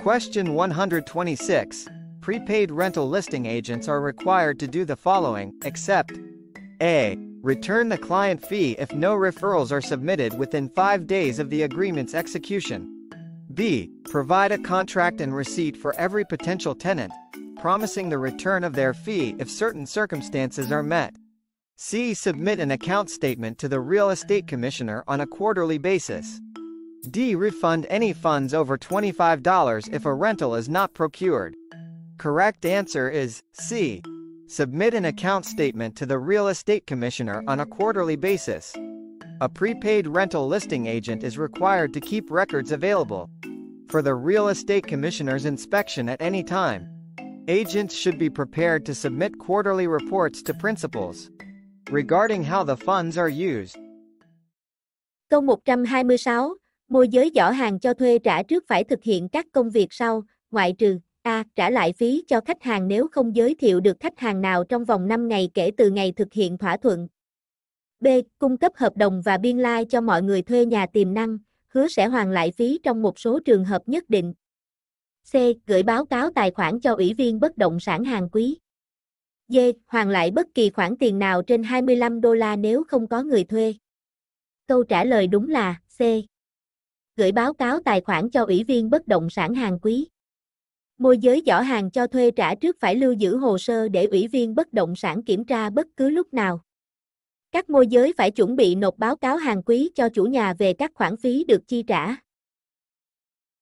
Question 126. Prepaid rental listing agents are required to do the following, except A. Return the client fee if no referrals are submitted within 5 days of the agreement's execution. B. Provide a contract and receipt for every potential tenant, promising the return of their fee if certain circumstances are met. C. Submit an account statement to the Real Estate Commissioner on a quarterly basis. D. Refund any funds over $25 if a rental is not procured. Correct answer is C. Submit an account statement to the Real Estate Commissioner on a quarterly basis. A prepaid rental listing agent is required to keep records available for the Real Estate Commissioner's inspection at any time. Agents should be prepared to submit quarterly reports to principals regarding how the funds are used. Câu 126, môi giới giỏ hàng cho thuê trả trước phải thực hiện các công việc sau, ngoại trừ A. Trả lại phí cho khách hàng nếu không giới thiệu được khách hàng nào trong vòng 5 ngày kể từ ngày thực hiện thỏa thuận. B. Cung cấp hợp đồng và biên lai cho mọi người thuê nhà tiềm năng, hứa sẽ hoàn lại phí trong một số trường hợp nhất định. C. Gửi báo cáo tài khoản cho Ủy viên bất động sản hàng quý. D. Hoàn lại bất kỳ khoản tiền nào trên $25 nếu không có người thuê. Câu trả lời đúng là C. Gửi báo cáo tài khoản cho Ủy viên bất động sản hàng quý. Môi giới giỏ hàng cho thuê trả trước phải lưu giữ hồ sơ để Ủy viên bất động sản kiểm tra bất cứ lúc nào. Các môi giới phải chuẩn bị nộp báo cáo hàng quý cho chủ nhà về các khoản phí được chi trả.